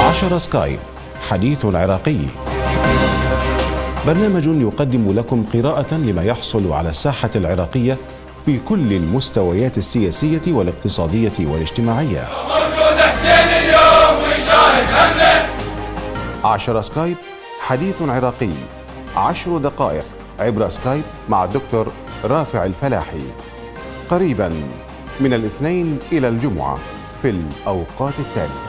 10 سكايب حديث عراقي، برنامج يقدم لكم قراءة لما يحصل على الساحة العراقية في كل المستويات السياسية والاقتصادية والاجتماعية. موجود حسين اليوم ويشاهد حمله. 10 سكايب حديث عراقي، 10 دقائق عبر سكايب مع الدكتور رافع الفلاحي، قريبا من الاثنين إلى الجمعة في الأوقات التالية.